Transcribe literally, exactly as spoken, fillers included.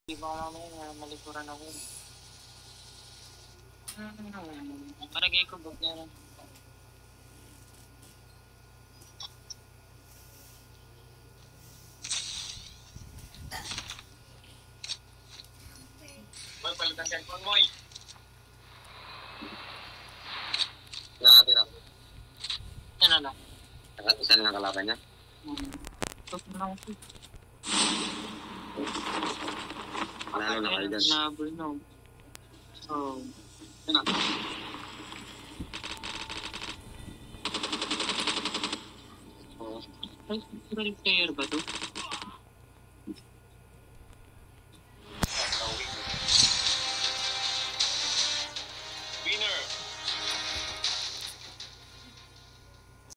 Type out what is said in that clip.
Di ba mamaya nga malikuran ako. Hmm, paragay ko ba na Boy, palit ang cellphone, boy. Nakatira. Yan na lang. Naka- Isa na nakalaban niya. Hmm. Tapos na lang ako. Lalo na kayo dyan. Nabul no. So, yun na. Oo. Ay, real player ba to?